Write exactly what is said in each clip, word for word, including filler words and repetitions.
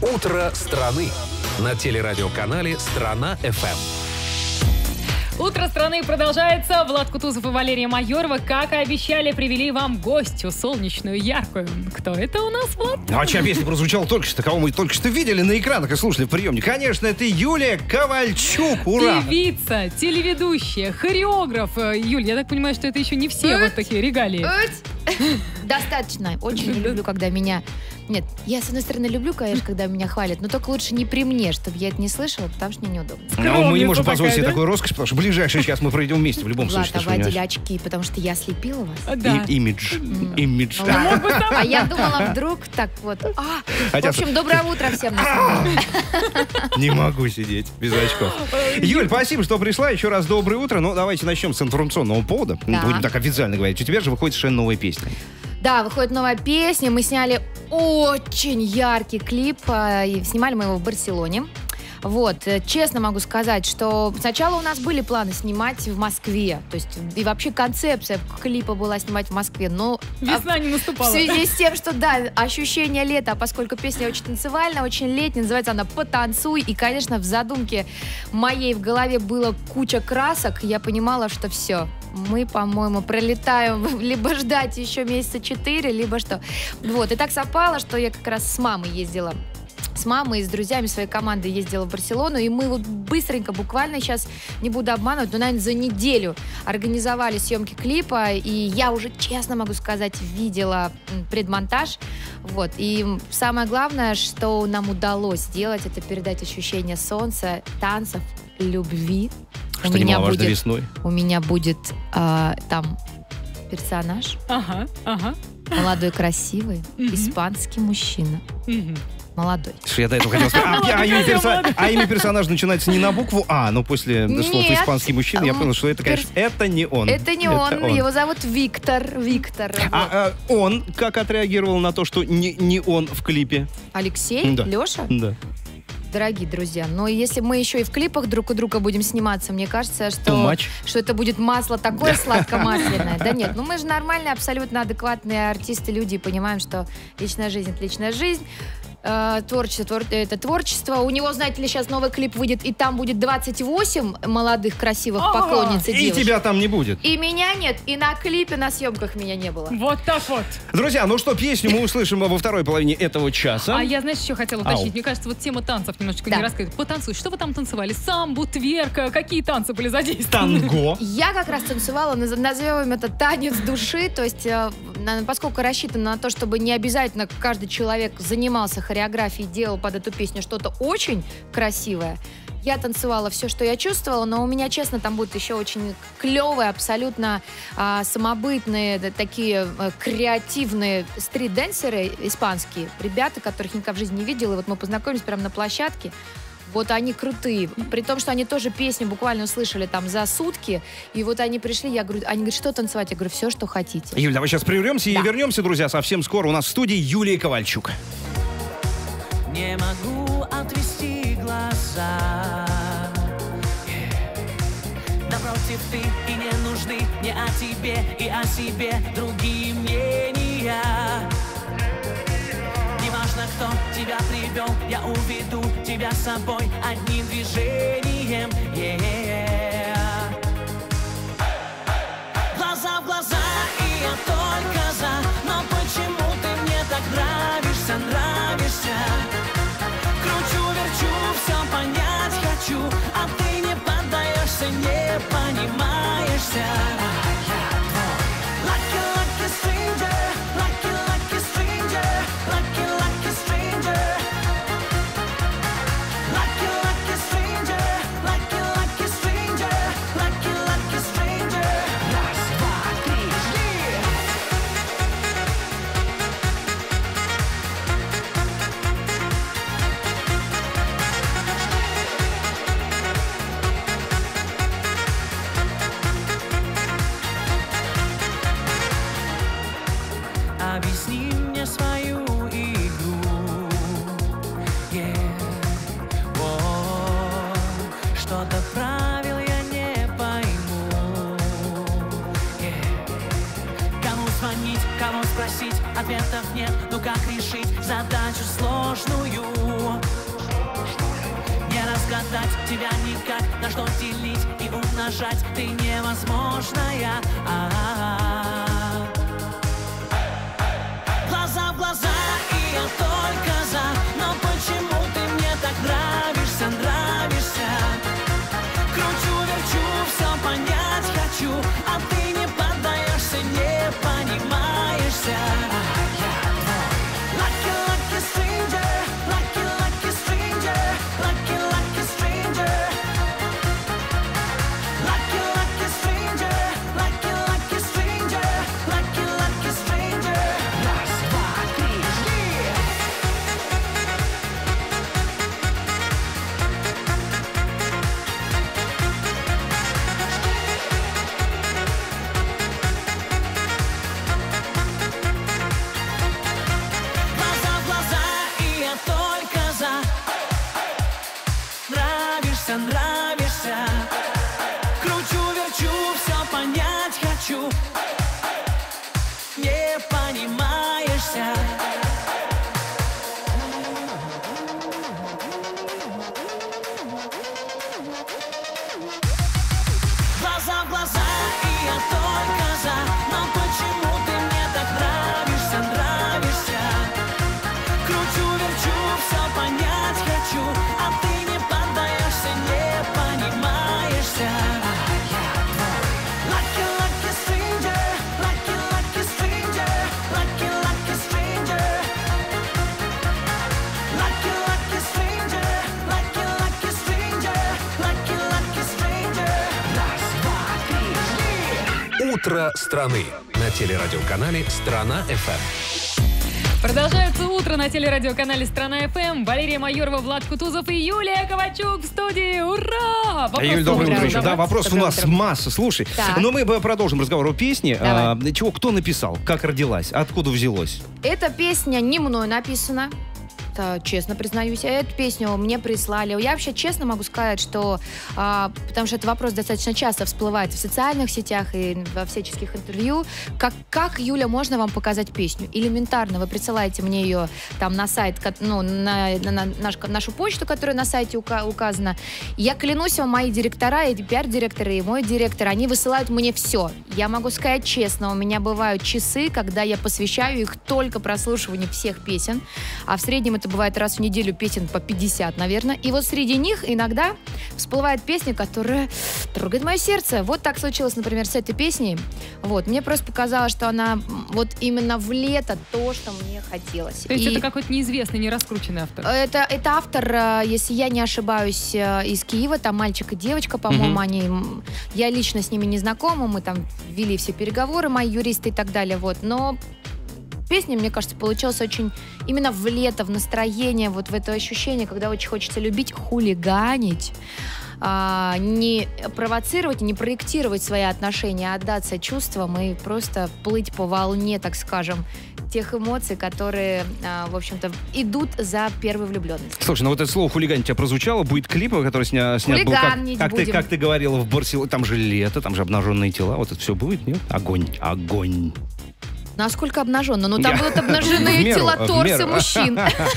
Утро страны на телерадиоканале «Страна-ФМ». Утро страны продолжается. Влад Кутузов и Валерия Майорова, как и обещали, привели вам гостью солнечную, яркую. Кто это у нас, Влад? Ну, а чья песня прозвучала только что, кого мы только что видели на экранах и слушали в приемнике? Конечно, это Юлия Ковальчук. Ура! Певица, телеведущая, хореограф. Юль, я так понимаю, что это еще не все вот такие регалии. Достаточно. Очень люблю, когда меня... Нет, я, с одной стороны, люблю, конечно, когда меня хвалят, но только лучше не при мне, чтобы я это не слышала, потому что мне неудобно. Ну, мы не можем позволить себе такой роскошь, потому что ближайший час мы пройдем вместе в любом случае. Ладно, вы одели очки, потому что я слепила вас. Да. И, имидж. Mm. Имидж. А я думала, вдруг так вот... А, в общем, доброе утро всем на самом деле. Не могу сидеть без очков. Юль, спасибо, что пришла. Еще раз доброе утро. Ну, давайте начнем с информационного повода. Да. Будем так официально говорить. У тебя же выходит совершенно новая песня. Да, выходит новая песня. Мы сняли очень яркий клип. И снимали мы его в Барселоне. Вот, честно могу сказать, что сначала у нас были планы снимать в Москве. То есть, и вообще концепция клипа была снимать в Москве. Но весна не наступала. В связи с тем, что, да, ощущение лета, поскольку песня очень танцевальная, очень летняя, называется она «Потанцуй». И, конечно, в задумке моей в голове было куча красок. Я понимала, что все, мы, по-моему, пролетаем либо ждать еще месяца четыре, либо что. Вот, и так совпало, что я как раз с мамой ездила. С мамой и с друзьями своей команды ездила в Барселону, и мы вот быстренько, буквально сейчас, не буду обманывать, но, наверное, за неделю организовали съемки клипа, и я уже, честно могу сказать, видела предмонтаж, вот, и самое главное, что нам удалось сделать, это передать ощущение солнца, танцев, любви. Что немаловажно весной. У меня будет а, там персонаж, ага, ага. молодой, красивый, mm-hmm. испанский мужчина. Mm-hmm. Молодой. Я до этого хотел сказать. А, а, имя персо... а имя персонажа начинается не на букву А, но после слов «испанский мужчина» я понял, что это, конечно, это не он. Это не это он. он. Его зовут Виктор. Виктор. А, а он как отреагировал на то, что не, не он в клипе? Алексей? Да. Леша? Да. Дорогие друзья, но если мы еще и в клипах друг у друга будем сниматься, мне кажется, что, что это будет масло такое сладко-масляное. Да нет, ну мы же нормальные, абсолютно адекватные артисты, люди, и понимаем, что личная жизнь — это личная жизнь. Э, творчество, твор, это творчество. У него, знаете ли, сейчас новый клип выйдет, и там будет двадцать восемь молодых, красивых а-а-а. поклонниц и девушек. И тебя там не будет. И меня нет, и на клипе, на съемках меня не было. Вот так вот. Друзья, ну что, песню мы услышим во второй половине этого часа. А я, знаешь, еще хотела уточнить. Ау. Мне кажется, вот тема танцев немножечко да. не рассказывает. Потанцуй. Что вы там танцевали? Самбу, тверка? Какие танцы были задействованы? Танго. Я как раз танцевала, назовем это танец души, то есть, поскольку рассчитано на то, чтобы не обязательно каждый человек занимался хореографией, делал под эту песню что-то очень красивое. Я танцевала все, что я чувствовала, но у меня, честно, там будут еще очень клевые, абсолютно а, самобытные, да, такие а, креативные стрит-дэнсеры испанские, ребята, которых я никогда в жизни не видела. И вот мы познакомились прямо на площадке. Вот они крутые. При том, что они тоже песню буквально услышали там за сутки. И вот они пришли, я говорю, они говорят, что танцевать? Я говорю, все, что хотите. Юль, давай сейчас прервемся да. и вернемся, друзья, совсем скоро. У нас в студии Юлия Ковальчук. Не могу отвести глаза. Yeah. Напротив, ты и не нужны не о тебе и о себе другие мнения. Неважно, кто тебя привел, я уведу тебя с собой одним движением. Yeah. Глаза в глаза, и я только за. Но почему ты мне так нравишься, нравишься? Кручу-верчу, все понять хочу, а ты не поддаешься, не понимаешься. Lucky, lucky stranger, lucky, lucky stranger, lucky, lucky stranger. Lucky, lucky stranger, lucky, lucky stranger, lucky, lucky stranger. Раз, два, три, жди! Объясни мне свою игру, yeah. О, что-то правил я не пойму, yeah. Кому звонить, кого спросить, ответов нет, ну как решить задачу сложную? как, на что делить и умножать. Ты невозможная. А-а-а. Глаза в глаза, и я только за. Но почему ты мне так нравишься, нравишься? Кручу-верчу, все понять хочу, а ты не поддаешься, не понимаешься. Lucky, lucky stranger, lucky, lucky stranger, lucky, lucky stranger. Lucky, lucky stranger, lucky, lucky stranger, lucky, lucky stranger. Раз, два, три, глаза в глаза, и я только за. Нравишься, нравишься. Кручу-верчу, все понять хочу. Не понимаешься. Глаза в глаза, и я только за. Но почему ты мне так нравишься, нравишься? Кручу-верчу, все понять хочу, а ты не поддаешься, не понимаешься. Lucky, lucky stranger, lucky, lucky stranger, lucky, lucky stranger. Lucky, lucky stranger, lucky, lucky stranger, lucky, lucky stranger. Раз, два, три, «Утро страны» на телерадиоканале «Страна-ФМ». Продолжается утро на телерадиоканале «Страна-ФМ». Валерия Майорова, Влад Кутузов и Юлия Ковачук в студии. Ура! Вопрос Юль, доброе утра. утро еще. Да, вопросов у Доброе нас утро. масса. Слушай, Так. но мы бы продолжим разговор о песне. Давай. А, чего, кто написал? Как родилась? Откуда взялось? Эта песня не мной написана. Это, честно признаюсь, эту песню мне прислали. Я вообще честно могу сказать, что а, потому что этот вопрос достаточно часто всплывает в социальных сетях и во всяческих интервью. Как, как, Юля, можно вам показать песню? Элементарно, вы присылаете мне ее там на сайт, ко- ну, на, на- на наш- нашу почту, которая на сайте ука- указана. Я клянусь вам, мои директора, и пиар-директоры, и мой директор, они высылают мне все. Я могу сказать честно, у меня бывают часы, когда я посвящаю их только прослушиванию всех песен, а в среднем это бывает раз в неделю песен по пятьдесят, наверное. И вот среди них иногда всплывает песня, которая трогает мое сердце. Вот так случилось, например, с этой песней. Вот. Мне просто показалось, что она м, вот именно в лето то, что мне хотелось. То есть И это какой-то неизвестный, нераскрученный автор. это, это автор, э, если я не ошибаюсь, э, из Киева. Там мальчик и девочка, по-моему, Мгм. они... м, Я лично с ними не знакома. Мы там вели все переговоры, мои юристы и так далее. Вот. Но песня, мне кажется, получилась очень именно в лето, в настроение, вот в это ощущение, когда очень хочется любить, хулиганить, а, не провоцировать, не проектировать свои отношения, а отдаться чувствам и просто плыть по волне, так скажем, тех эмоций, которые, а, в общем-то, идут за первой влюбленностью. Слушай, ну вот это слово «хулиган» у тебя прозвучало. Будет клип, который сня, снят был. Как, Хулиганить как, ты, будем. как ты говорила в Барселоне. Там же лето, там же обнаженные тела. Вот это все будет, нет? Огонь, огонь. Насколько обнаженно? Ну, там Я- будут В обнаженные меру, тела, в торсы меру. мужчин.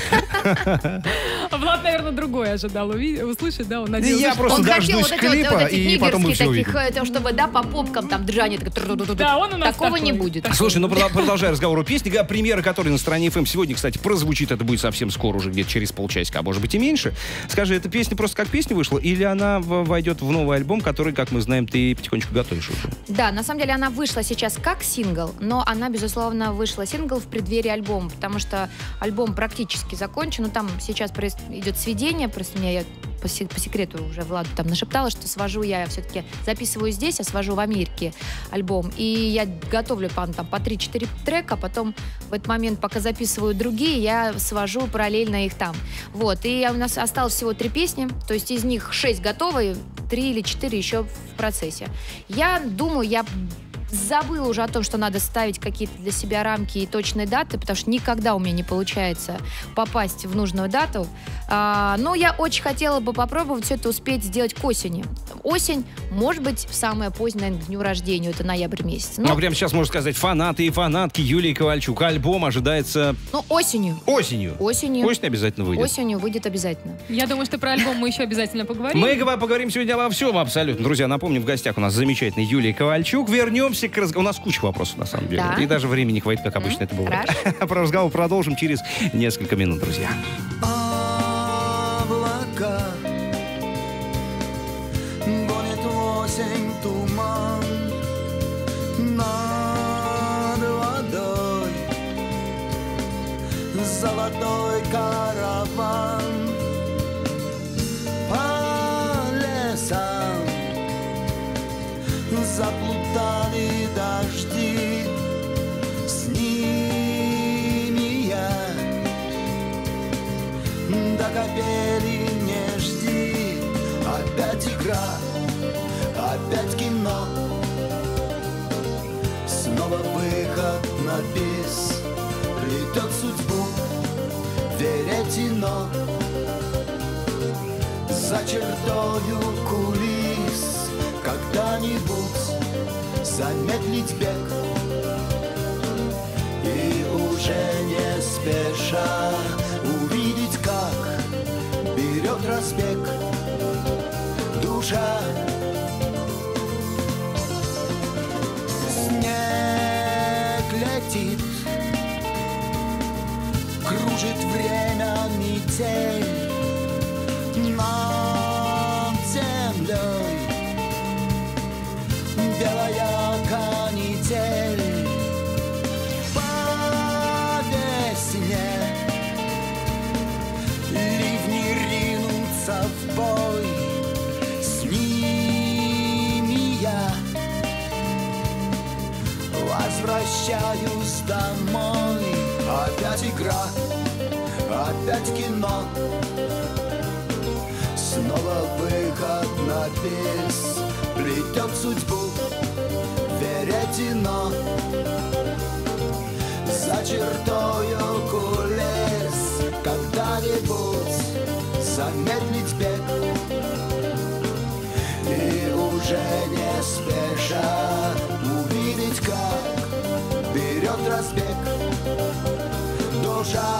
Влад, наверное, другое ожидал уви- услышать, да? Он надеялся, Я что- просто Он хотел дождусь вот эти вот, клипа, вот эти и потом мы все нигерских увидим. таких, э, чтобы, да, по попкам там држание. такое тру-ду-ду-ду. Да, он у нас Такого не такой. будет. Слушай, ну продол- продолжая разговор о песне, а премьера, которая на стороне эф эм сегодня, кстати, прозвучит, это будет совсем скоро, уже где-то через полчасика, а может быть и меньше. Скажи, эта песня просто как песня вышла, или она в- войдет в новый альбом, который, как мы знаем, ты потихонечку готовишь уже? Да, на самом деле она вышла сейчас как сингл, но она, безусловно, вышла сингл в преддверии альбома, потому что альбом практически закончен. Ну, там сейчас проис- идет сведение, просто мне я по, се- по секрету уже Владу там нашептала, что свожу я все-таки, записываю здесь, а свожу в Америке альбом. И я готовлю по, там, по три-четыре трека, потом в этот момент, пока записываю другие, я свожу параллельно их там. Вот, и у нас осталось всего три песни, то есть из них шесть готовы, три или четыре еще в процессе. Я думаю, я забыла уже о том, что надо ставить какие-то для себя рамки и точные даты, потому что никогда у меня не получается попасть в нужную дату. А, но я очень хотела бы попробовать все это успеть сделать к осени. осень, может быть, самое позднее к дню рождения, это ноябрь месяц. Ну, Ну, прямо сейчас можно сказать, фанаты и фанатки Юлии Ковальчук. Альбом ожидается ну, осенью. осенью. Осенью. Осень обязательно выйдет. Осенью выйдет обязательно. Я думаю, что про альбом мы еще обязательно поговорим. Мы гова- поговорим сегодня обо всем абсолютно. Друзья, напомню, в гостях у нас замечательная Юлия Ковальчук. Вернемся к разговору. У нас куча вопросов, на самом деле. Да. И даже времени хватит, как обычно это бывает. Про разговор продолжим через несколько минут, друзья. Облака гонит в осень туман над водой, золотой караван по лесам заплутали дожди, с ними я до капели не жди. Опять игра, опять кино, снова выход на бис. Плетет судьбу веретено за чертою кулис. Когда-нибудь замедлить бег и уже не спеша увидеть, как берет разбег душа. Снег летит, кружит время метель над землей, белая канитель по весне. Ливни ринутся в бой, с ними я возвращаюсь домой. Опять игра, опять кино, снова выход на бис. Плетет судьбу веретено за чертою кулис. Когда-нибудь замедлить бег и уже не спеша увидеть, как берет разбег душа.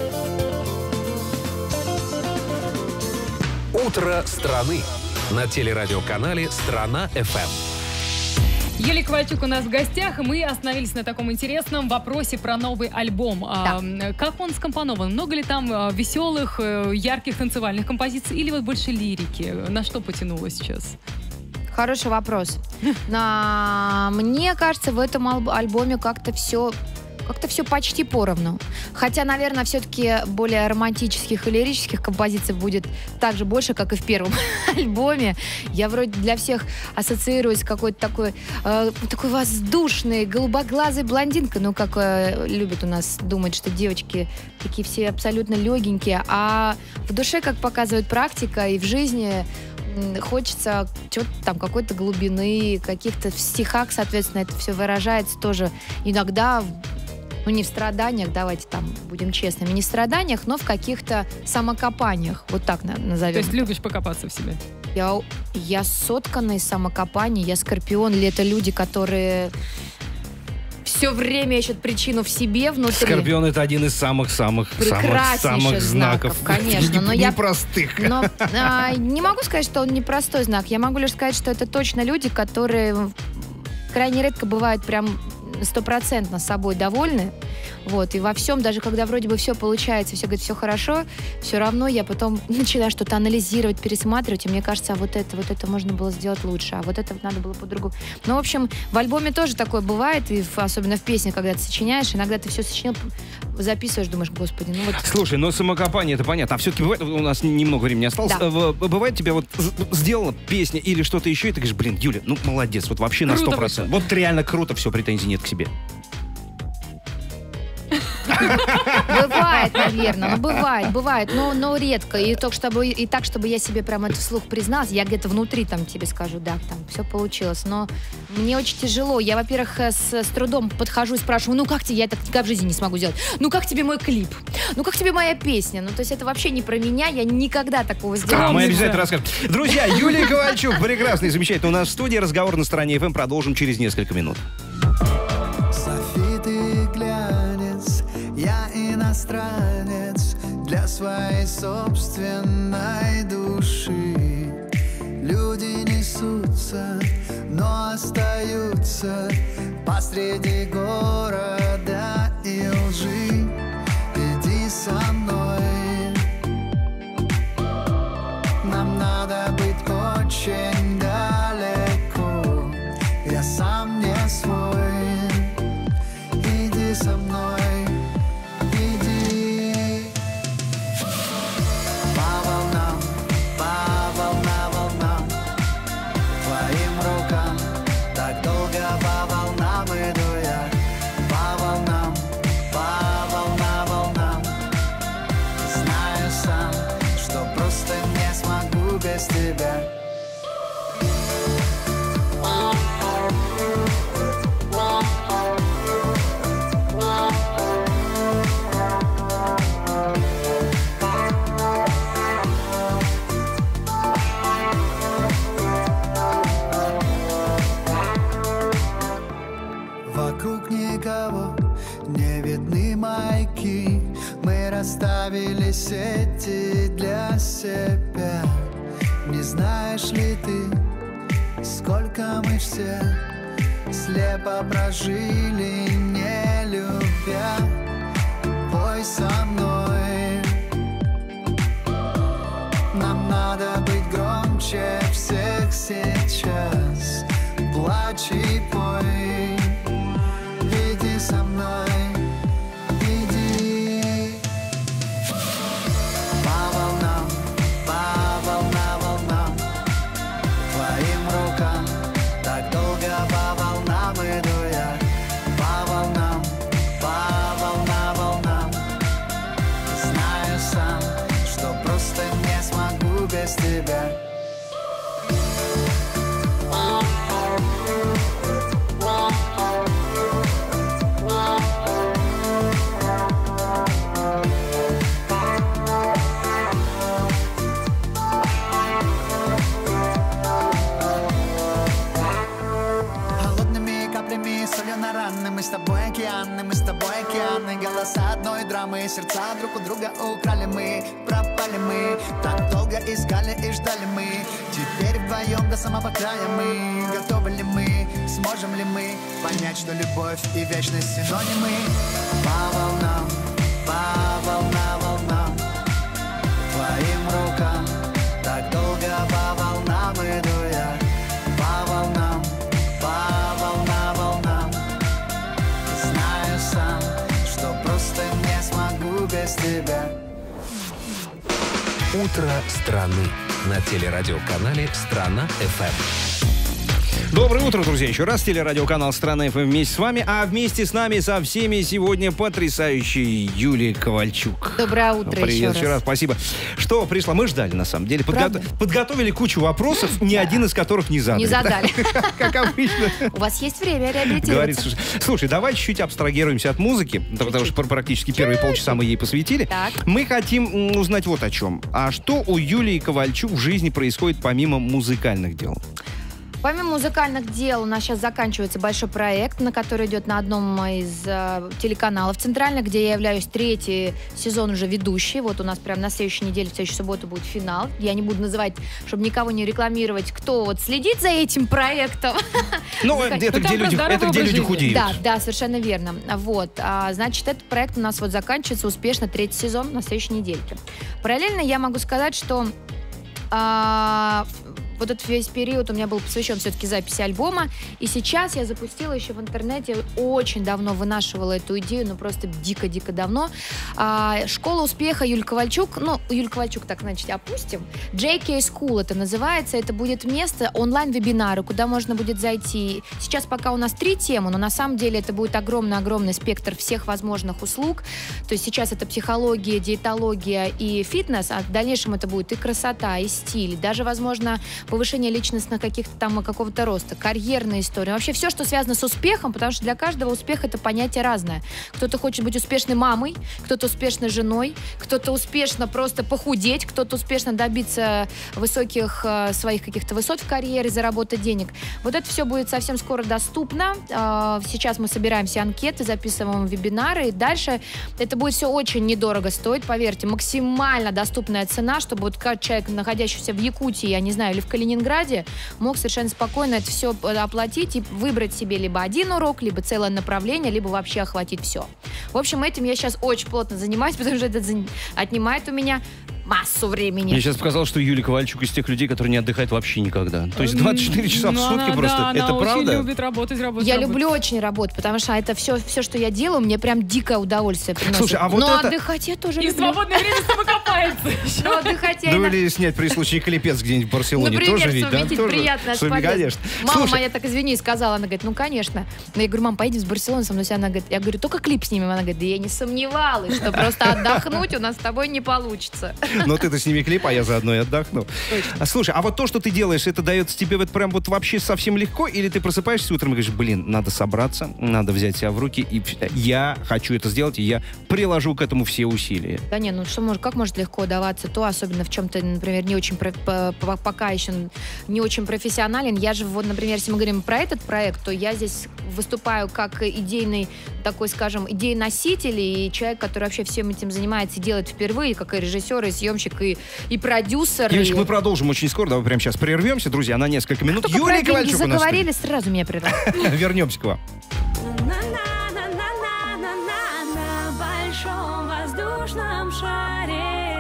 Утро страны на телерадиоканале «Страна-ФМ». Юлия Ковальчук у нас в гостях, и мы остановились на таком интересном вопросе про новый альбом. А, как он скомпонован? Много ли там а, веселых, э, ярких танцевальных композиций, или вот больше лирики? На что потянуло сейчас? Хороший вопрос. На... Мне кажется, в этом алб- альбоме как-то все как-то все почти поровну. Хотя, наверное, все-таки более романтических и лирических композиций будет так же больше, как и в первом альбоме. Я вроде для всех ассоциируюсь с какой-то такой, э, такой воздушной, голубоглазой блондинкой. Ну, как э, любят у нас думать, что девочки такие все абсолютно легенькие. А в душе, как показывает практика, и в жизни м, хочется чего-то там, какой-то глубины, каких-то в стихах, соответственно, это все выражается тоже иногда, ну, не в страданиях, давайте там будем честными, не в страданиях, но в каких-то самокопаниях, вот так на- назовем. То есть любишь покопаться в себе? Я, я соткана из самокопаний, я скорпион, или это люди, которые все время ищут причину в себе внутри. Скорпион — это один из самых-самых самых, Прекраснейших самых знаков. знаков, конечно, но я- Непростых. Но а, не могу сказать, что он непростой знак. Я могу лишь сказать, что это точно люди, которые крайне редко бывают прям стопроцентно собой довольны. Вот. И во всем, даже когда вроде бы все получается, все говорят, все хорошо, все равно я потом начинаю что-то анализировать, пересматривать, и мне кажется, а вот это, вот это можно было сделать лучше, а вот это вот надо было по-другому. Ну, в общем, в альбоме тоже такое бывает, и в- особенно в песне, когда ты сочиняешь, иногда ты все сочинил, записываешь, думаешь, господи, ну вот... Слушай, но самокопание — это понятно. А все-таки бывает, у нас немного времени осталось, Да. э, в- бывает тебе вот з- сделала песня или что-то еще, и ты говоришь, блин, Юля, ну молодец, вот вообще на Круто сто процентов. Вот реально круто, все, претензий нет к себе. Бывает, наверное, ну бывает, бывает, но, но редко. И, так, чтобы, и так, чтобы я себе прям это вслух призналась, я где-то внутри там тебе скажу, да, там все получилось. Но мне очень тяжело. Я, во-первых, с, с трудом подхожу и спрашиваю, ну как тебе, я это никогда в жизни не смогу сделать. Ну как тебе мой клип? Ну как тебе моя песня? Ну то есть это вообще не про меня, я никогда такого сделать А мы не обязательно буду. расскажем. Друзья, Юлия Ковальчук, прекрасный, замечательный у нас в студии. Разговор на стороне эф эм продолжим через несколько минут. Софи, ты глянец, я иностранец для своей собственной души. Люди несутся, но остаются посреди города и лжи. Иди со мной, нам надо быть очень далеко. Я сам не свой. Иди со мной, иди. По волнам, по волнам, волнам, твоим рукам. Так долго по волнам иду я. По волнам, по волнам, волнам. Знаю сам, что просто не смогу без тебя. Вокруг никого не видны маяки. Мы расставили сети для себя. Не знаешь ли ты, сколько мы все слепо прожили, не любя? Пой со мной. Нам надо быть громче всех сейчас. Плачь и пой. Иди со мной, иди. По волнам, по волнам, волнам, твоим рукам. Так долго по волнам иду я. По волнам, по волнам, волнам. Знаю сам, что просто не смогу без тебя. Холодными каплями, солью на раны. Мы с тобой океаны, мы с тобой океаны. Голоса одной драмы, сердца друг у друга украли мы. Пропали мы, так долго искали и ждали мы. Теперь вдвоем до самого края мы. Готовы ли мы, сможем ли мы понять, что любовь и вечность синонимы? По волнам, по волнам, волнам, твоим рукам. Так долго по волнам иду я. По волнам, по волнам, волнам. Знаю сам, что просто не смогу без тебя. Утро страны на телерадиоканале «Страна эф эм». Доброе утро, друзья. Еще раз телерадиоканал «Страна эф эм» вместе с вами. А вместе с нами со всеми сегодня потрясающая Юлия Ковальчук. Доброе утро. Привет, еще раз. спасибо. Что пришла? Мы ждали, на самом деле. Подго- Правда? Подготовили кучу вопросов, ни один из которых не задали. Не задали. Как обычно. У вас есть время реабилитироваться. Говорит, слушай, слушай, давай чуть-чуть абстрагируемся от музыки, потому что практически первые полчаса мы ей посвятили. Так. Мы хотим м, узнать вот о чем. А что у Юлии Ковальчук в жизни происходит помимо музыкальных дел? Помимо музыкальных дел, у нас сейчас заканчивается большой проект, на который идет на одном из э, телеканалов центральных, где я являюсь третий сезон уже ведущей. Вот у нас прямо на следующей неделе, в следующую субботу будет финал. Я не буду называть, чтобы никого не рекламировать, кто вот следит за этим проектом. Ну, Заходи. это Ну, где там люди, про это здоровый где образ люди жизни. худеют. Да, да, совершенно верно. Вот, а, значит, этот проект у нас вот заканчивается успешно, третий сезон на следующей недельке. Параллельно я могу сказать, что а, вот этот весь период у меня был посвящен все-таки записи альбома. И сейчас я запустила еще в интернете, очень давно вынашивала эту идею, ну просто дико-дико давно. А, школа успеха Юль Ковальчук, ну, Юль Ковальчук, так, значит, опустим. джей кей School это называется, это будет место, онлайн-вебинары, куда можно будет зайти. Сейчас пока у нас три темы, но на самом деле это будет огромный-огромный спектр всех возможных услуг. То есть сейчас это психология, диетология и фитнес, а в дальнейшем это будет и красота, и стиль, даже, возможно, повышение личностных каких-то там какого-то роста, карьерная история. Вообще все, что связано с успехом, потому что для каждого успех это понятие разное. Кто-то хочет быть успешной мамой, кто-то успешной женой, кто-то успешно просто похудеть, кто-то успешно добиться высоких э, своих каких-то высот в карьере, заработать денег. Вот это все будет совсем скоро доступно. Э, сейчас мы собираем все анкеты, записываем вебинары, и дальше это будет все очень недорого стоить, поверьте, максимально доступная цена, чтобы вот как человек, находящийся в Якутии, я не знаю, или в Калининграде, мог совершенно спокойно это все оплатить и выбрать себе либо один урок, либо целое направление, либо вообще охватить все. В общем, этим я сейчас очень плотно занимаюсь, потому что это отнимает у меня массу времени. Мне сейчас показалось, что Юлия Ковальчук из тех людей, которые не отдыхают вообще никогда. То есть двадцать четыре часа в Ну, сутки она, просто. да, Это она правда? очень любит работать, работать, Я работать. люблю очень работать, потому что это все, все, что я делаю, мне прям дикое удовольствие приносит. Слушай, а вот Но это- отдыхать я тоже И в люблю. свободное время самокопается. Но отдыхать я Ну иногда- или снять при случае клипец где-нибудь в Барселоне. Например, Тоже ведь, да? совместить Тоже? приятное с Что, полезным. конечно. Мама Слушай, моя так, извини, сказала, она говорит, ну, конечно. Но я говорю, мам, поедем в Барселону со мной. Она говорит, я говорю, только клип снимем. Она говорит, да я не сомневалась, что просто отдохнуть у нас с тобой не получится. ну ты-то сними клип, а я заодно и отдохну. А, слушай, а вот то, что ты делаешь, это дается тебе вот прям вот вообще совсем легко? Или ты просыпаешься утром и говоришь, блин, надо собраться, надо взять себя в руки, и я хочу это сделать, и я приложу к этому все усилия? Да не, ну что может, как может легко даваться то, особенно в чем-то, например, не очень, про- по- по- пока еще не очень профессионален. Я же, вот, например, если мы говорим про этот проект, то я здесь выступаю как идейный, такой, скажем, идейноситель и человек, который вообще всем этим занимается и делает впервые, как и режиссер, и съемщик, и, и продюсер. Девочки, и... мы продолжим очень скоро, давай прямо сейчас прервемся, друзья, на несколько минут. Только про Юлия деньги Ковальчук у нас. заговорили, сразу меня прервали. Вернемся к вам. На большом воздушном шаре,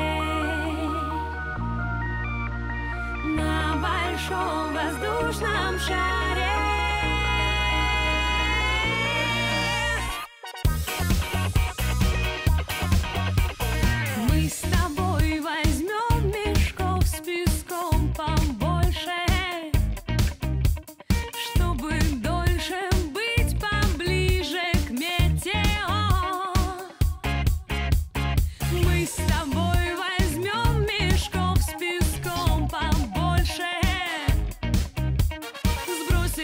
на большом воздушном шаре. Мы с тобой возьмем мешков с песком побольше, чтобы дольше быть поближе к метео. Мы с тобой возьмем мешков с песком побольше,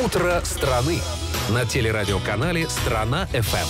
Утро страны на телерадиоканале «Страна-ФМ».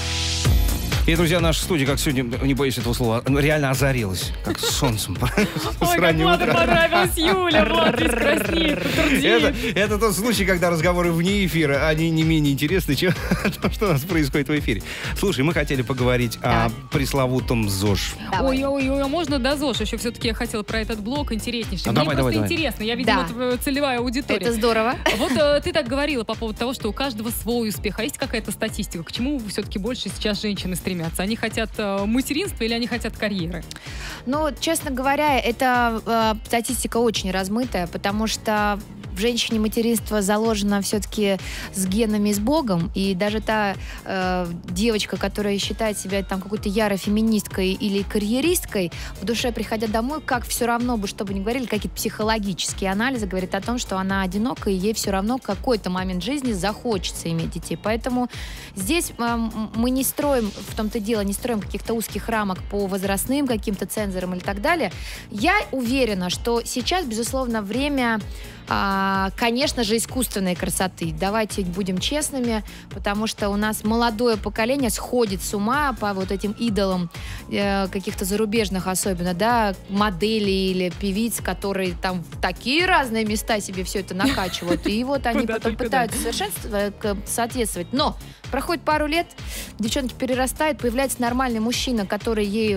И, друзья, наша студия, как сегодня, не боюсь этого слова, реально озарилась, как солнцем. Ой, как Влада понравилась Юля, Влад весь краснеет, это, это тот случай, когда разговоры вне эфира, они не менее интересны, чем то, что у нас происходит в эфире. Слушай, мы хотели поговорить да. о пресловутом ЗОЖ. Ой-ой-ой, а можно до ЗОЖ? Еще все-таки я хотела про этот блок интереснейший. А Мне давай, просто давай, интересно, я, видимо, да. целевая аудитория. Это здорово. Вот э, ты так говорила по поводу того, что у каждого свой успех. А есть какая-то статистика? К чему все-таки больше сейчас женщины стремятся? Они хотят э, материнства или они хотят карьеры? Ну, честно говоря, эта э, статистика очень размытая, потому что в женщине материнство заложено все-таки с генами, с Богом, и даже та э, девочка, которая считает себя там какой-то ярой феминисткой или карьеристкой, в душе, приходя домой, как все равно бы, что бы ни говорили, какие-то психологические анализы говорят о том, что она одинока, и ей все равно в какой-то момент жизни захочется иметь детей. Поэтому здесь э, мы не строим, в том-то дело, не строим каких-то узких рамок по возрастным каким-то цензорам или так далее. Я уверена, что сейчас, безусловно, время... А, конечно же, искусственной красоты. Давайте будем честными, потому что у нас молодое поколение сходит с ума по вот этим идолам э, каких-то зарубежных, особенно, да, моделей или певиц, которые там в такие разные места себе все это накачивают. И вот они потом пытаются соответствовать. Но проходит пару лет, девчонки перерастают, появляется нормальный мужчина, который ей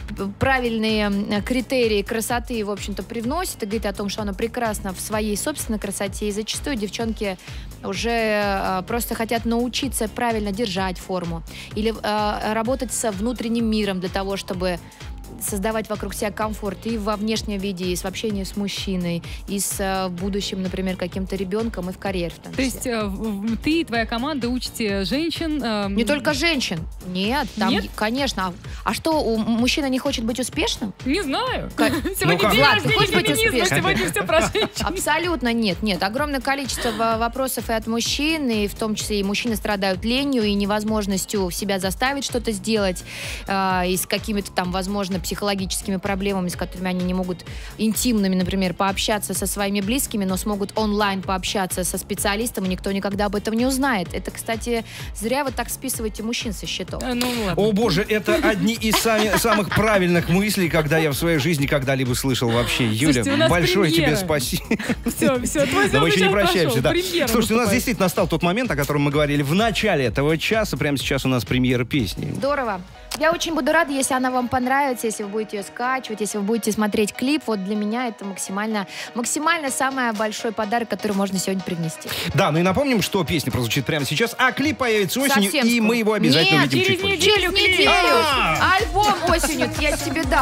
правильные критерии красоты, в общем-то, привносит и говорит о том, что она прекрасна в своей собственной красоте. И зачастую девчонки уже э, просто хотят научиться правильно держать форму или э, работать со внутренним миром для того, чтобы создавать вокруг себя комфорт и во внешнем виде, и с общением с мужчиной, и с э, будущим, например, каким-то ребенком, и в карьере в том числе. То есть э, ты и твоя команда учите женщин... Э, не только женщин. Нет, там, Нет? конечно. А что, у мужчина не хочет быть успешным? Не знаю. Как? Сегодня Ну, день Влад, рождения ты хочешь быть феминизма, успешным? сегодня все про женщин. Абсолютно нет, нет. Огромное количество вопросов и от мужчин, и в том числе и мужчины страдают ленью и невозможностью себя заставить что-то сделать, э, и с какими-то там, возможно, психологическими проблемами, с которыми они не могут интимными, например, пообщаться со своими близкими, но смогут онлайн пообщаться со специалистом, и никто никогда об этом не узнает. Это, кстати, зря вы так списываете мужчин со счетов. Ну, ладно. О боже, это одни из сами, самых правильных мыслей, когда я в своей жизни когда-либо слышал вообще. Юля, Слушайте, у нас большое премьера. тебе спасибо. Все, все, твой Да мы еще не час прощаемся, прошел, да. премьера Слушайте, у нас наступает. действительно настал тот момент, о котором мы говорили в начале этого часа. Прямо сейчас у нас премьера песни. Здорово. Я очень буду рада, если она вам понравится, если вы будете ее скачивать, если вы будете смотреть клип. Вот для меня это максимально, максимально самый большой подарок, который можно сегодня принести. Да, ну и напомним, что песня прозвучит прямо сейчас, а клип появится осенью, Совсем и скоро. мы его обязательно Нет, увидим через чуть позже. неделю. Через неделю. А! Альбом осенью я тебе дам.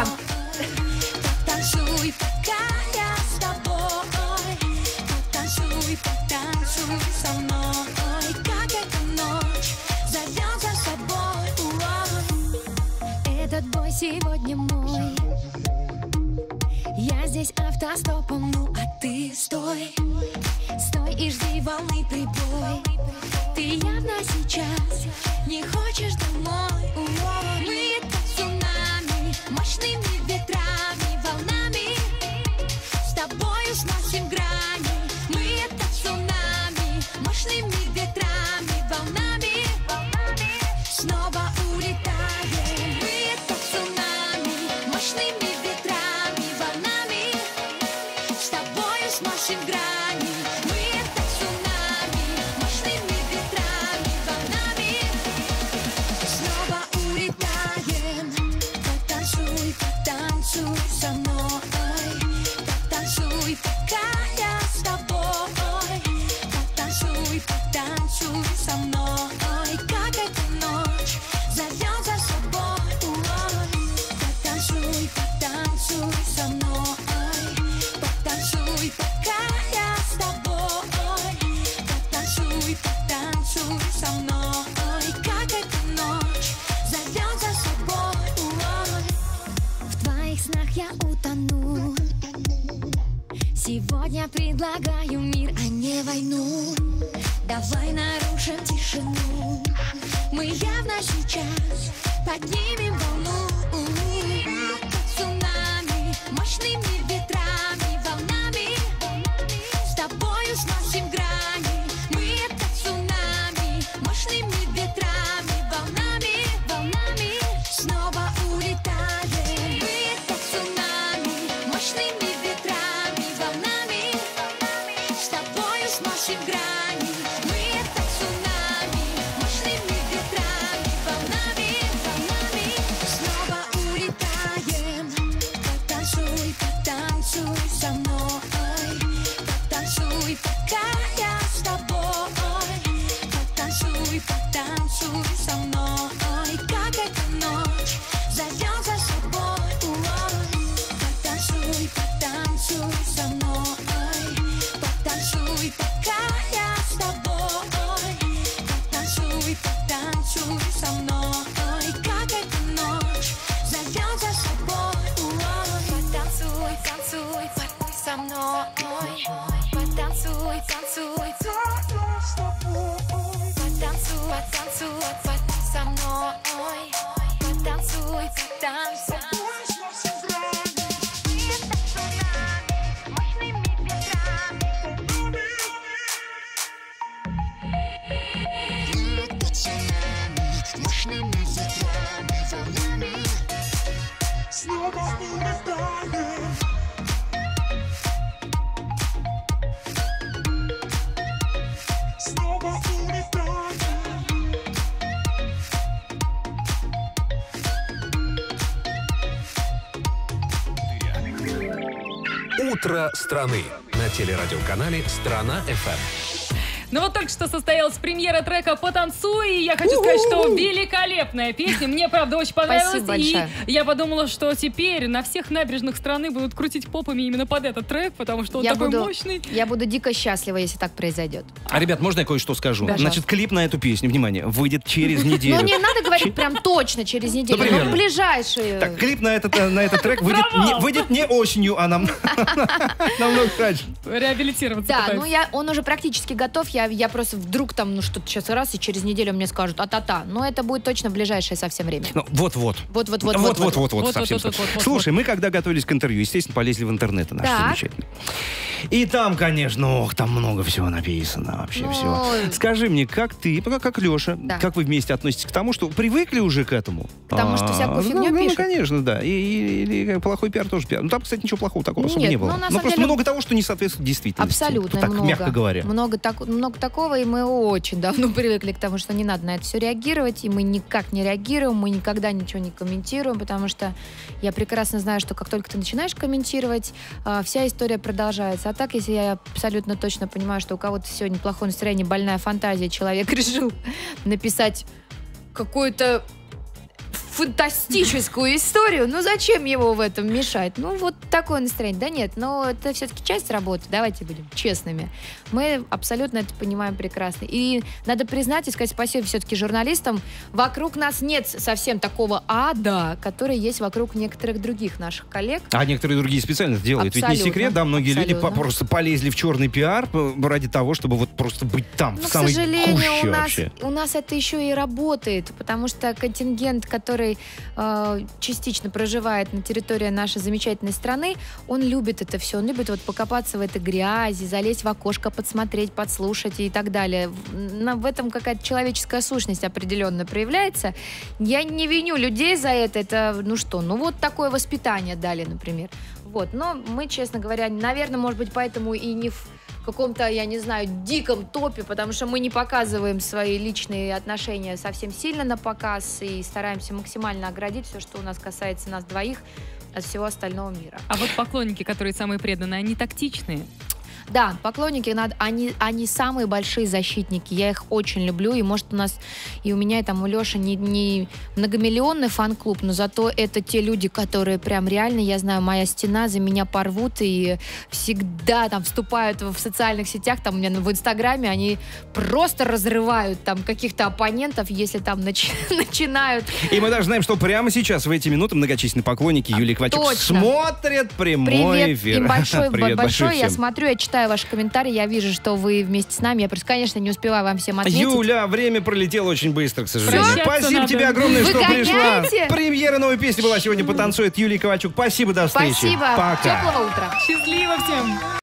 Танцуй, пока я с тобой. Танцуй, потанцуй со мной. Как эта ночь зовет за собой. Уой. Этот бой сегодня мой. Я здесь автостопом, ну а ты стой. Стой и жди волны прибой. Ты явно сейчас не хочешь домой. Уой. Мы это цунами, мощными ветрами, волнами. С тобою сносим грани. Мы это цунами, мощными ветрами, волнами. Снова улетаем. Мы это цунами, мощными ветрами, волнами. С тобою сносим грани. Мы это цунами, мощными ветрами, волнами. Снова улетаем. Потанцуй, потанцуй со мной. Потанцуй, пока я с тобой. Потанцуй, потанцуй со мной. Как эта ночь зовет за собой. Потанцуй, потанцуй со мной. Потанцуй, пока я с тобой. Потанцуй, потанцуй со мной. Как эта ночь зовет за собой. В твоих снах я утону. Сегодня предлагаю мир, а не войну. Давай нарушим тишину. Мы явно сейчас поднимем волну. Цунами, мощными ветрами, волнами. С тобою сносим грани. Мы мной. Потанцуй, потанцуй. Утро страны на телерадиоканале «Страна-ФМ». Ну вот только что состоялась премьера трека «Потанцуй», и я хочу сказать, что великолепная песня. Мне, правда, очень понравилась. Спасибо и большое. я подумала, что теперь на всех набережных страны будут крутить попами именно под этот трек, потому что он Я такой буду, мощный. я буду дико счастлива, если так произойдет. А, ребят, можно я кое-что скажу? Да, Значит, клип на эту песню, внимание, выйдет через неделю. Ну, не надо говорить прям точно через неделю, примерно. но в ближайшие. Так, клип на этот, э, на этот трек выйдет не, выйдет не осенью, а нам намного раньше. Реабилитироваться Да, пытается. ну я, он уже практически готов. Я, я просто вдруг там, ну что-то сейчас раз, и через неделю мне скажут, а-та-та. Но это будет точно в ближайшее совсем время. Ну, вот-вот. Вот-вот-вот. Вот-вот-вот, Вот, совсем вот, вот, скоро. вот, вот, Слушай, мы когда готовились к интервью, естественно, полезли в интернет наш Так. замечательный. И там, конечно, ох, там много всего написано, вообще Ну, всего. Скажи мне, как ты, как, как Леша, Да. как вы вместе относетесь к тому, что привыкли уже к этому? К тому, что всякую А, фигню ну, ну, пишут? конечно, да. И, и- или плохой пиар тоже пиар. Ну, там, кстати, ничего плохого такого особо Нет, не было. ну, на Ну, самом просто деле, много того, что не соответствует действительности. Абсолютно Так, много. мягко говоря. Много, так, много такого, и мы очень давно привыкли к тому, что не надо на это все реагировать, и мы никак не реагируем, мы никогда ничего не комментируем, потому что я прекрасно знаю, что как только ты начинаешь комментировать, а, вся история продолжается. А так, если я абсолютно точно понимаю, что у кого-то сегодня плохое настроение, больная фантазия, человек решил написать какую-то фантастическую историю, ну зачем его в этом мешать? Ну вот такое настроение. Да нет, но это все-таки часть работы, давайте будем честными. Мы абсолютно это понимаем прекрасно. И надо признать и сказать спасибо все-таки журналистам. Вокруг нас нет совсем такого ада, который есть вокруг некоторых других наших коллег. А некоторые другие специально это делают. Ведь не Абсолютно. секрет, да, многие люди Абсолютно. по- просто полезли в черный пиар э, ради того, чтобы вот просто быть там, Но, в к самой сожалению, гуще у нас, вообще. у нас это еще и работает, потому что контингент, который э, частично проживает на территории нашей замечательной страны, он любит это все, он любит вот покопаться в этой грязи, залезть в окошко, подсмотреть, подслушать и так далее. В, на- в этом какая-то человеческая сущность определенно проявляется. Я не виню людей за это, это, ну что, ну вот такое воспитание дали, например. Вот, но мы, честно говоря, наверное, может быть, поэтому и не в каком-то, я не знаю, диком топе, потому что мы не показываем свои личные отношения совсем сильно на показ и стараемся максимально оградить все, что у нас касается нас двоих, от всего остального мира. А вот поклонники, которые самые преданные, они тактичные. Да, поклонники, надо, они, они самые большие защитники. Я их очень люблю. И может у нас, и у меня, и там у Леши не, не многомиллионный фан-клуб, но зато это те люди, которые прям реально, я знаю, моя стена, за меня порвут и всегда там вступают в социальных сетях, там у меня в Инстаграме, они просто разрывают там каких-то оппонентов, если там начи- начинают. И мы даже знаем, что прямо сейчас, в эти минуты, многочисленные поклонники Юлии Ковальчук точно. смотрят прямой Привет эфир. им большой, Привет большой. Я всем. смотрю, я читаю ваши комментарии, я вижу, что вы вместе с нами. Я просто, конечно, не успеваю вам всем ответить. Юля, время пролетело очень быстро, к сожалению. Прощаться Спасибо надо. тебе огромное, Вы что пришла. гоняете? Премьера новой песни была сегодня «Потанцует» Юлии Ковальчук. Спасибо, до встречи. Спасибо. Пока. Теплого утра. Счастливо всем!